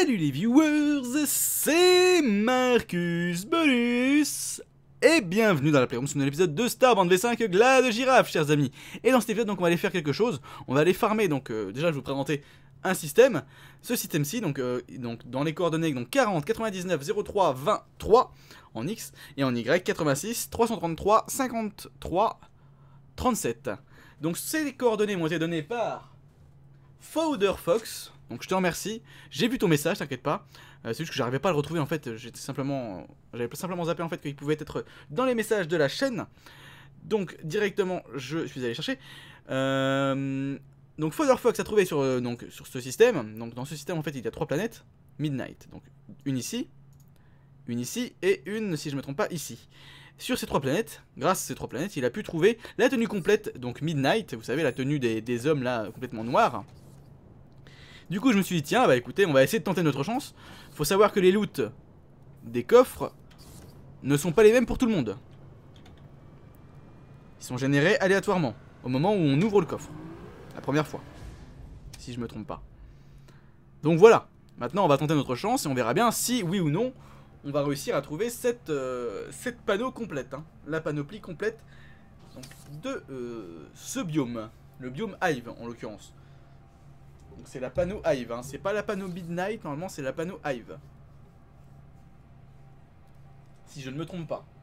Salut les viewers, c'est Marcus Bonus et bienvenue dans la Playroom sur un épisode de Starband V5 Glade Girafe, chers amis. Et dans cet épisode, donc, on va aller faire quelque chose. On va aller farmer. Donc, déjà, je vais vous présenter un système. Ce système-ci, donc dans les coordonnées, donc 40, 99, 03, 23 en X et en Y, 86, 333, 53, 37. Donc, ces coordonnées m'ont été données par Fowder Fox. Donc je te remercie, j'ai vu ton message, t'inquiète pas. C'est juste que j'arrivais pas à le retrouver en fait, j'avais simplement zappé en fait qu'il pouvait être dans les messages de la chaîne. Donc directement je suis allé chercher. Donc Fowder Fox a trouvé sur ce système. Donc dans ce système en fait il y a 3 planètes. Midnight, donc une ici et une, si je me trompe pas, ici. Sur ces 3 planètes, grâce à ces 3 planètes, il a pu trouver la tenue complète, donc Midnight, vous savez la tenue des hommes là complètement noirs. Du coup je me suis dit tiens bah écoutez on va essayer de tenter notre chance. Faut savoir que les loots des coffres ne sont pas les mêmes pour tout le monde. Ils sont générés aléatoirement au moment où on ouvre le coffre. La première fois. Si je me trompe pas. Donc voilà. Maintenant on va tenter notre chance et on verra bien si oui ou non on va réussir à trouver cette panneau complète. Hein. La panoplie complète donc, de ce biome. Le biome Hive en l'occurrence. Donc c'est la panneau Hive, hein. C'est pas la panneau Midnight, normalement c'est la panneau Hive. Si je ne me trompe pas.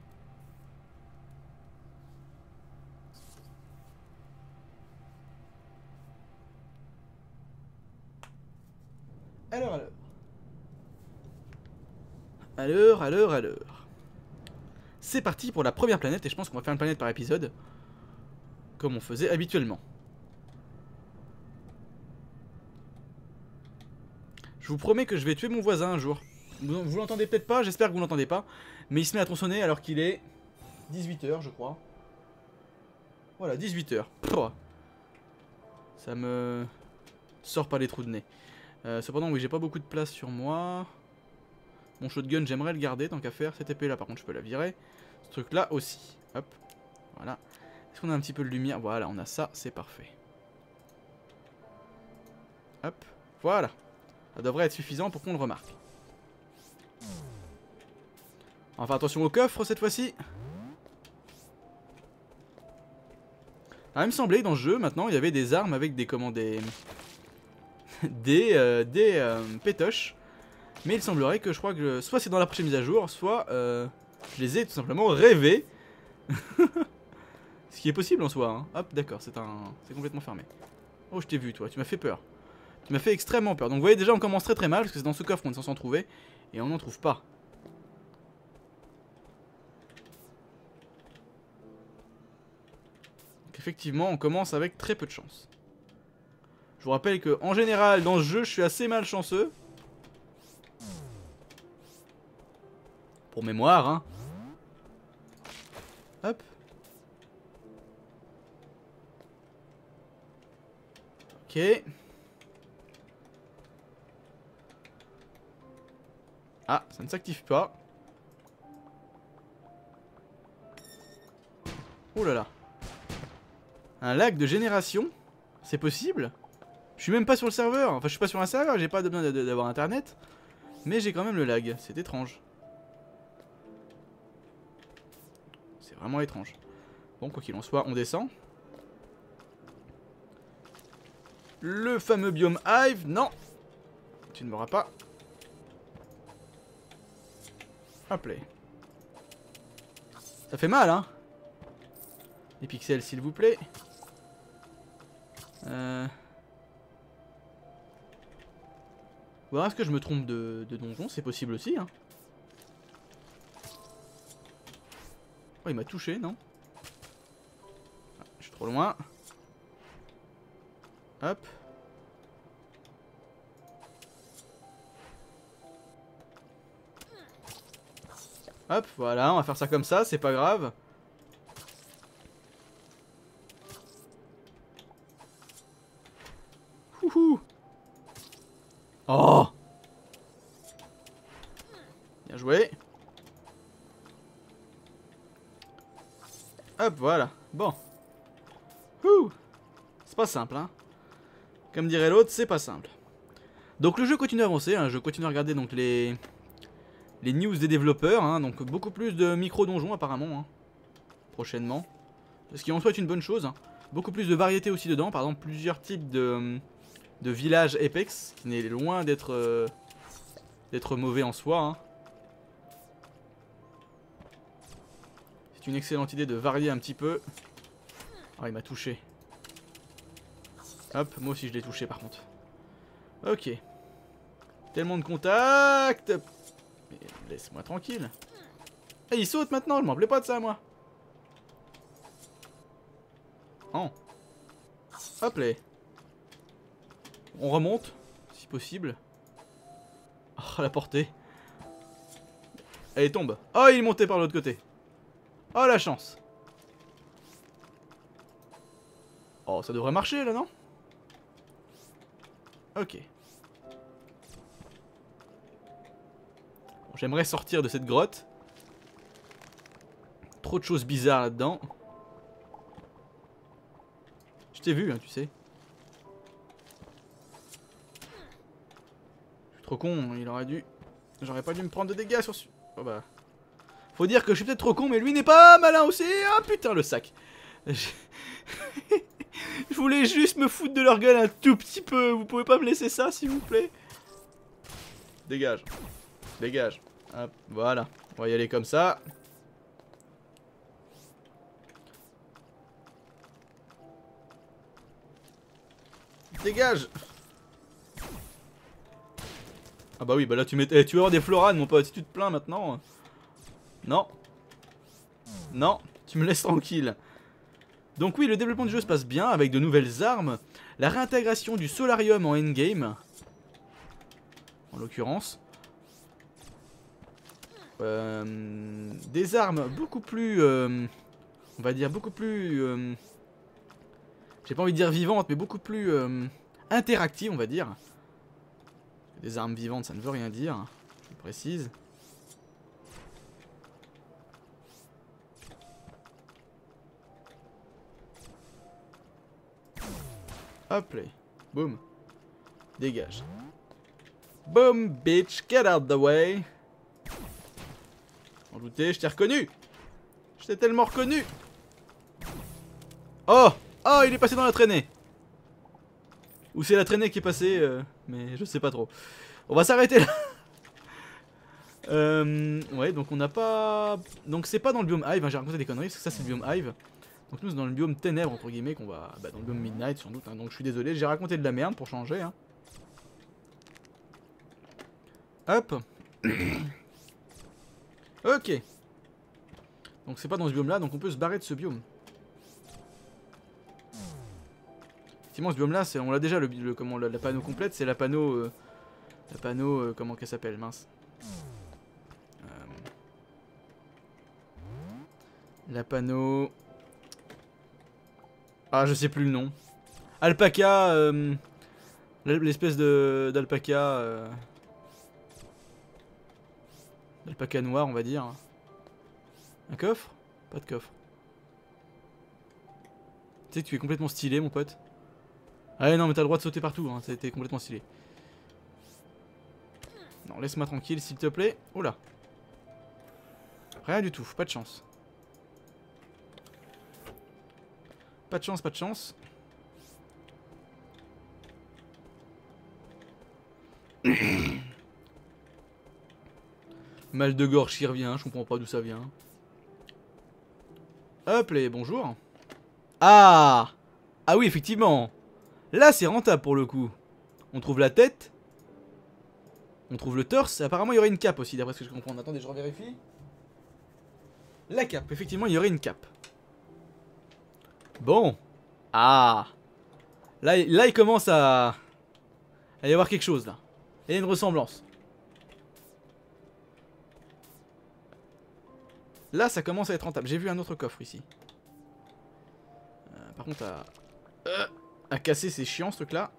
Alors. C'est parti pour la première planète et je pense qu'on va faire une planète par épisode. Comme on faisait habituellement. Je vous promets que je vais tuer mon voisin un jour. Vous l'entendez peut-être pas, j'espère que vous l'entendez pas. Mais il se met à tronçonner alors qu'il est 18 h je crois. Voilà, 18 h. Oh. Ça me sort par les trous de nez. Cependant, oui, j'ai pas beaucoup de place sur moi. Mon shotgun, j'aimerais le garder tant qu'à faire. Cette épée là, par contre, je peux la virer. Ce truc là aussi. Hop. Voilà. Est-ce qu'on a un petit peu de lumière? Voilà, on a ça, c'est parfait. Hop. Voilà. Ça devrait être suffisant pour qu'on le remarque. On va faire attention au coffre cette fois-ci. Ah, il me semblait que dans ce jeu, maintenant, il y avait des armes avec des des pétoches. Mais il semblerait que je crois que soit c'est dans la prochaine mise à jour, soit je les ai tout simplement rêvés. Ce qui est possible en soi. Hein. Hop, d'accord, c'est complètement fermé. Oh, je t'ai vu, toi, tu m'as fait peur. Tu m'as fait extrêmement peur. Donc vous voyez déjà on commence très mal parce que c'est dans ce coffre qu'on est censé en trouver. Et on n'en trouve pas. Donc effectivement on commence avec très peu de chance. Je vous rappelle que en général dans ce jeu je suis assez malchanceux. Pour mémoire hein. Hop. Ok. Ah, ça ne s'active pas. Oh là là. Un lag de génération? C'est possible? Je suis même pas sur le serveur. Enfin, je suis pas sur un serveur, j'ai pas besoin d'avoir internet. Mais j'ai quand même le lag. C'est étrange. C'est vraiment étrange. Bon, quoi qu'il en soit, on descend. Le fameux biome Hive. Non. Tu ne m'auras pas. Hop là. Ça fait mal, hein. Les pixels, s'il vous plaît. Voilà, est-ce que je me trompe de donjon? C'est possible aussi, hein. Oh, il m'a touché, non? Ah, je suis trop loin. Hop. Hop, voilà, on va faire ça comme ça, c'est pas grave. Houhou. Oh. Bien joué. Hop, voilà. Bon. Ouh. C'est pas simple, hein. Comme dirait l'autre, c'est pas simple. Donc le jeu continue à avancer, hein, je continue à regarder donc les news des développeurs, hein, donc beaucoup plus de micro-donjons apparemment, hein, prochainement. Ce qui en soit est une bonne chose, hein. Beaucoup plus de variété aussi dedans, par exemple plusieurs types de villages Apex, qui n'est loin d'être mauvais en soi, hein. C'est une excellente idée de varier un petit peu. Ah, il m'a touché. Hop, moi aussi je l'ai touché par contre. Ok. Tellement de contacts. Mais laisse-moi tranquille. Ah, il saute maintenant, je m'en plais pas de ça moi. Oh. Hop là. On remonte, si possible. Oh, la portée. Elle tombe. Oh, il est monté par l'autre côté. Oh, la chance. Oh, ça devrait marcher là, non? Ok. Bon, j'aimerais sortir de cette grotte. Trop de choses bizarres là-dedans. Je t'ai vu, hein, tu sais. Je suis trop con, il aurait dû... J'aurais pas dû me prendre de dégâts sur... Oh bah... Faut dire que je suis peut-être trop con, mais lui n'est pas malin aussi. Ah putain, le sac. Je voulais juste me foutre de leur gueule un tout petit peu. Vous pouvez pas me laisser ça, s'il vous plaît? Dégage. Dégage. Hop, voilà. On va y aller comme ça. Dégage. Ah bah oui, bah là tu mets... Eh, tu vas avoir des florades, mon pote. Si tu te plains maintenant... Non. Non, tu me laisses tranquille. Donc oui, le développement du jeu se passe bien avec de nouvelles armes. La réintégration du solarium en endgame. En l'occurrence. Des armes beaucoup plus... on va dire beaucoup plus... j'ai pas envie de dire vivantes, mais beaucoup plus interactives, on va dire. Des armes vivantes, ça ne veut rien dire. Je précise. Hop là. Boum. Dégage. Boom, bitch, get out the way. En doutais, je t'ai reconnu. Je t'ai tellement reconnu. Oh. Oh, il est passé dans la traînée. Ou c'est la traînée qui est passée, mais je sais pas trop. On va s'arrêter là. Ouais, donc on n'a pas... Donc c'est pas dans le biome Hive, hein, j'ai raconté des conneries, parce que ça c'est le biome Hive. Donc nous c'est dans le biome Ténèbres, entre guillemets, qu'on va... Bah dans le biome Midnight sans doute, hein, donc je suis désolé, j'ai raconté de la merde pour changer, hein. Hop. Ok. Donc c'est pas dans ce biome là, donc on peut se barrer de ce biome. Effectivement ce biome là, on l'a déjà, comment, la panneau complète, c'est la panneau... comment qu'elle s'appelle, mince. La panneau... Ah, je sais plus le nom. Alpaca, l'espèce d'alpaca... Alpaca noir, on va dire. Un coffre? Pas de coffre. Tu sais que tu es complètement stylé, mon pote. Ah non, mais t'as le droit de sauter partout, hein, t'es complètement stylé. Non, laisse-moi tranquille, s'il te plaît. Oula. Rien du tout, pas de chance. Pas de chance, pas de chance. Mal de gorge qui revient, je comprends pas d'où ça vient. Hop les bonjour. Ah. Ah oui, effectivement. Là, c'est rentable pour le coup. On trouve la tête. On trouve le torse. Apparemment, il y aurait une cape aussi, d'après ce que je comprends. Attendez, je revérifie. La cape, effectivement, il y aurait une cape. Bon. Ah. Là il commence à y avoir quelque chose, là. Il y a une ressemblance. Là, ça commence à être rentable. J'ai vu un autre coffre ici. Par contre, à casser, c'est chiant, ce truc-là.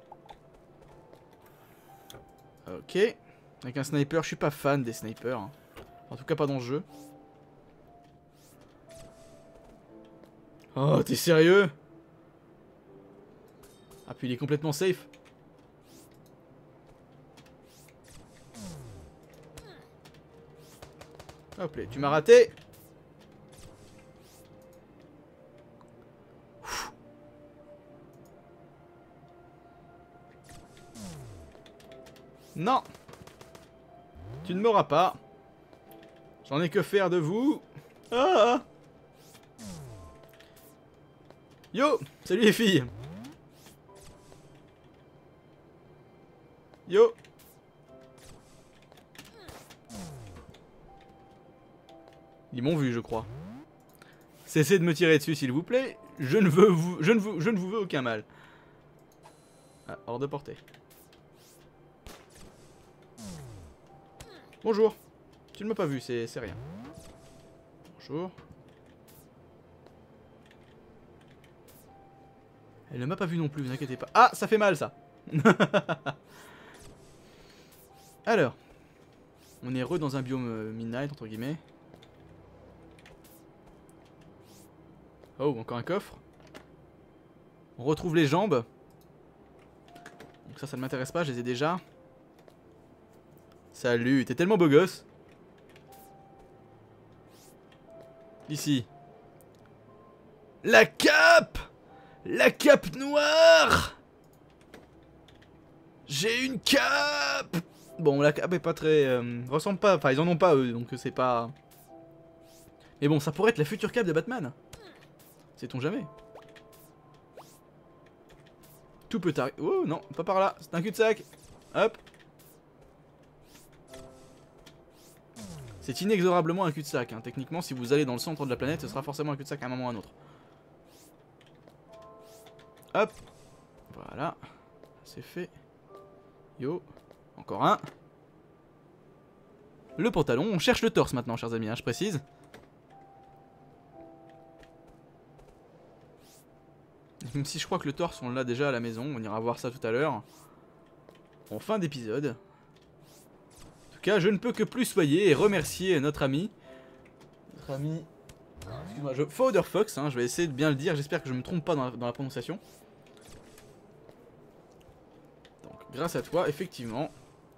Ok. Avec un sniper, je suis pas fan des snipers, hein. En tout cas, pas dans le jeu. Oh, t'es sérieux? Ah, puis il est complètement safe. Hop là, tu m'as raté. Non. Tu ne m'auras pas. J'en ai que faire de vous. Ah. Yo. Salut les filles. Yo. Ils m'ont vu, je crois. Cessez de me tirer dessus, s'il vous plaît. Je ne vous veux aucun mal. Ah, hors de portée. Bonjour. Tu ne m'as pas vu, c'est rien. Bonjour. Elle ne m'a pas vu non plus, vous inquiétez pas. Ah, ça fait mal, ça. Alors. On est heureux dans un biome midnight, entre guillemets. Oh, encore un coffre. On retrouve les jambes. Donc ça ne m'intéresse pas, je les ai déjà. Salut, t'es tellement beau gosse. Ici. La cape! La cape noire! J'ai une cape! Bon, la cape est pas très... ressemble pas... Enfin, ils en ont pas, eux, donc c'est pas... Mais bon, ça pourrait être la future cape de Batman. Sait-on jamais? Tout peut arriver. Oh non, pas par là, c'est un cul-de-sac. Hop. C'est inexorablement un cul-de-sac. Hein. Techniquement, si vous allez dans le centre de la planète, ce sera forcément un cul-de-sac à un moment ou à un autre. Hop. Voilà. C'est fait. Yo. Encore un. Le pantalon. On cherche le torse maintenant, chers amis, hein, je précise. Même si je crois que le torse, on l'a déjà à la maison. On ira voir ça tout à l'heure. En fin d'épisode. En tout cas, je ne peux que plus soyer et remercier notre ami. Notre ami... Excuse-moi, Foderfox, hein, je vais essayer de bien le dire. J'espère que je ne me trompe pas dans la prononciation. Donc, grâce à toi, effectivement,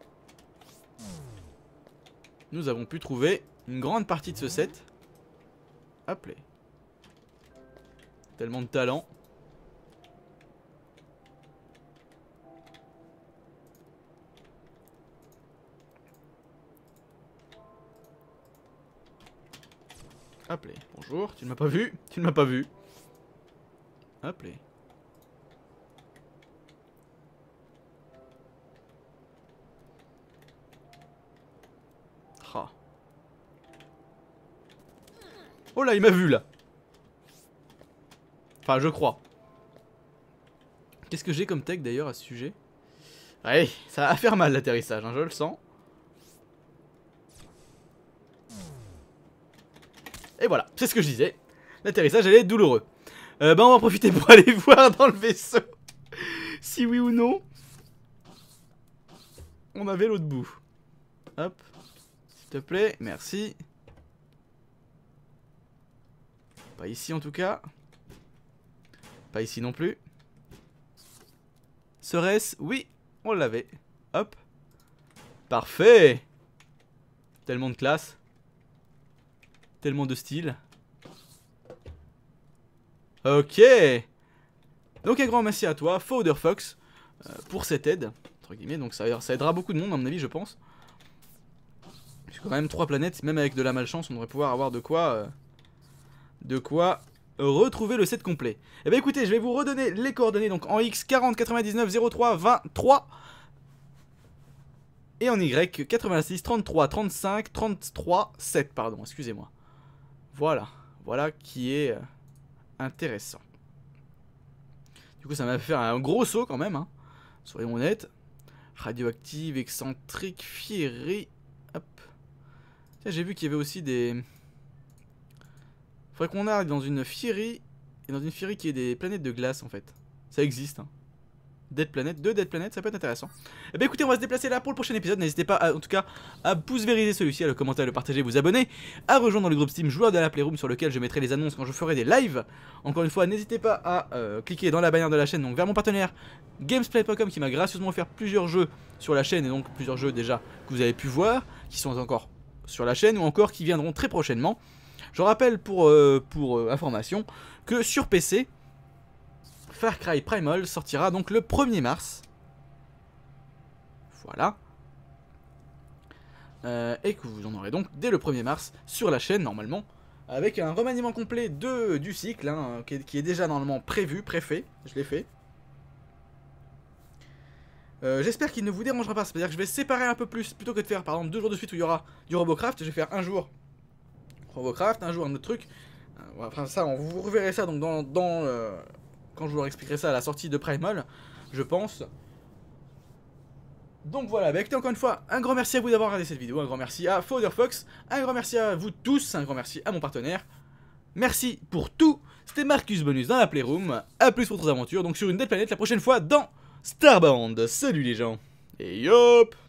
nous avons pu trouver une grande partie de ce set. Hop là. Tellement de talent. Hop là. Bonjour, tu ne m'as pas vu? Tu ne m'as pas vu. Hop là. Ah. Oh là, il m'a vu là. Enfin, je crois. Qu'est-ce que j'ai comme tech d'ailleurs à ce sujet? Ouais, ça va faire mal l'atterrissage, hein, je le sens. Et voilà, c'est ce que je disais. L'atterrissage allait être douloureux. Bah on va en profiter pour aller voir dans le vaisseau. Si oui ou non on avait l'autre bout. Hop. S'il te plaît, merci. Pas ici en tout cas. Pas ici non plus. Serait-ce? Oui, on l'avait. Hop. Parfait. Tellement de classe. Tellement de style. Ok. Donc un grand merci à toi, Foderfox, pour cette aide, entre guillemets. Donc ça aidera beaucoup de monde à mon avis, je pense. Parce que quand même 3 planètes, même avec de la malchance, on devrait pouvoir avoir de quoi retrouver le set complet. Et bien écoutez, je vais vous redonner les coordonnées. Donc en X 40 99 03 23 et en Y 86 33 35 33 7, pardon, excusez-moi. Voilà, voilà qui est intéressant. Du coup, ça m'a fait un gros saut quand même, hein. Soyons honnêtes. Radioactive, excentrique, fierie. Hop. Tiens, j'ai vu qu'il y avait aussi des... Faudrait qu'on aille dans une fierie. Et dans une fierie qui est des planètes de glace en fait. Ça existe, hein. Dead Planet, 2 Dead Planet, ça peut être intéressant. Et bien écoutez, on va se déplacer là pour le prochain épisode. N'hésitez pas en tout cas à pouce-vériser celui-ci, à le commenter, à le partager, vous abonner, à rejoindre le groupe Steam Joueurs de la Playroom sur lequel je mettrai les annonces quand je ferai des lives. Encore une fois, n'hésitez pas à cliquer dans la bannière de la chaîne, donc vers mon partenaire Gamesplay.com qui m'a gracieusement offert plusieurs jeux sur la chaîne et donc plusieurs jeux déjà que vous avez pu voir, qui sont encore sur la chaîne ou encore qui viendront très prochainement. Je rappelle pour information que sur PC, Far Cry Primal sortira donc le 1er mars. Voilà. Et que vous en aurez donc dès le 1er mars sur la chaîne normalement. Avec un remaniement complet du cycle, hein, qui est déjà normalement préfet, je l'ai fait. J'espère qu'il ne vous dérangera pas, c'est-à-dire que je vais séparer un peu plus, plutôt que de faire par exemple 2 jours de suite où il y aura du Robocraft, je vais faire un jour Robocraft, un jour un autre truc. Enfin ça, vous reverrez ça donc quand je vous expliquerai ça à la sortie de Primal, je pense. Donc voilà, bah écoutez encore une fois, un grand merci à vous d'avoir regardé cette vidéo, un grand merci à FoderFox, un grand merci à vous tous, un grand merci à mon partenaire. Merci pour tout, c'était Marcus Bonus dans la Playroom, à plus pour d'autres aventures, donc sur une belle planète la prochaine fois dans Starbound. Salut les gens, et yop.